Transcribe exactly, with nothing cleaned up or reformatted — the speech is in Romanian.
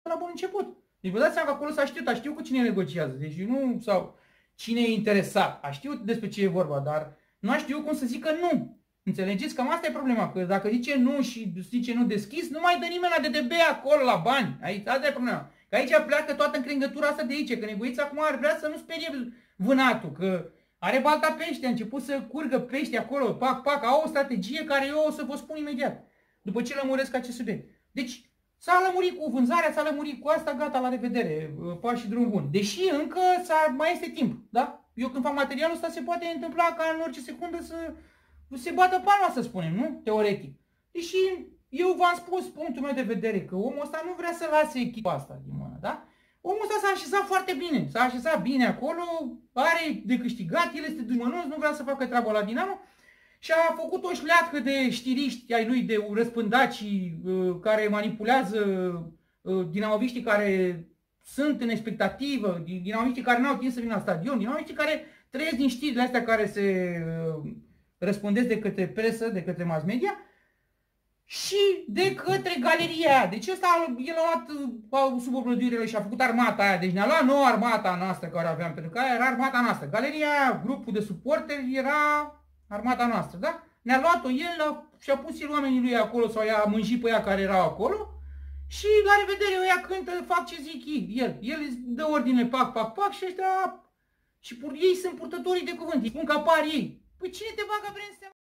la bun început. Deci vă dați seama că acolo s-a știut, a știut cu cine negociază. Deci nu, sau cine e interesat. A știut despre ce e vorba, dar nu a știut cum să zică nu. Înțelegeți? Cam asta e problema. Că dacă zice nu și zice nu deschis, nu mai dă nimeni la D D B acolo la bani. Aici, asta e problema. Că aici pleacă toată încrengătura asta de aici. Că negoița acum ar vrea să nu sperie vânatul. Că are balta pește, a început să curgă pește acolo. Pac, pac, au o strategie care eu o să vă spun imediat. După ce lămuresc acest subiect. Deci, s-a lămurit cu vânzarea, s-a lămurit cu asta, gata, la revedere, pași și drum bun. Deși încă mai este timp, da? Eu când fac materialul ăsta se poate întâmpla ca în orice secundă să se bată palma, să spunem, nu? Teoretic. Deși eu v-am spus punctul meu de vedere, că omul ăsta nu vrea să lase echipa asta din mână, da? Omul ăsta s-a așezat foarte bine, s-a așezat bine acolo, are de câștigat, el este dușmănos, nu vrea să facă treaba la Dinamo. Și a făcut o șleatcă de știriști ai lui, de răspândaci uh, care manipulează uh, dinamoviștii care sunt în expectativă, dinamoviștii care n-au timp să vină la stadion, dinamoviștii care trăiesc din știrile astea care se uh, răspândesc de către presă, de către mass media și de către galeria. Deci ăsta, el a luat uh, sub oblăduirele și a făcut armata aia. Deci ne-a luat nouă armata noastră care aveam, pentru că aia era armata noastră. Galeria aia, grupul de suporteri era armata noastră, da? Ne-a luat-o el și-a pus el oamenii lui acolo sau i-a mânjit pe ea care erau acolo și la revedere, ăia cântă, fac ce zic ei, el. El îți dă ordine, pac, pac, pac și ăștia, și pur, ei sunt purtătorii de cuvânt, îi spun că apar ei. Păi cine te bagă, vrem să